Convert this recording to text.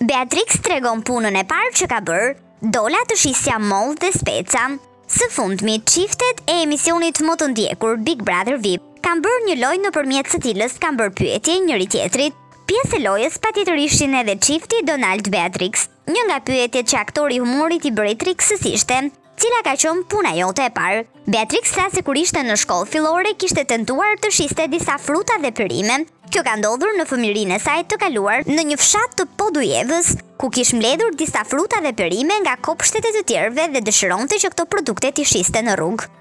Beatrix tregon punën e parë që ka bërë, dola të shisja mollë dhe speca. Së fundmi, çiftet e emisionit më të ndjekur Big Brother VIP kanë bërë një lojë nëpërmjet së cilës kanë bërë pyetje njëri tjetrit. Pjesë e lojës patjetër ishin edhe çifti Donald Beatrix. Një nga pyetjet që aktori i humorit i bëri Trixës ishte: cila ka qenë puna jote e parë? Beatrix tha se kur ishte në shkollë fillore kishte tentuar të shiste disa fruta dhe perime. Kjo ka ndodhur në fëmijërinë e saj të kaluar në një fshat të Podujevës, ku kish mbledhur disa fruta dhe perime nga kopshtet e të tjerëve dhe dëshironte që këto produkte t'i shiste në rrugë.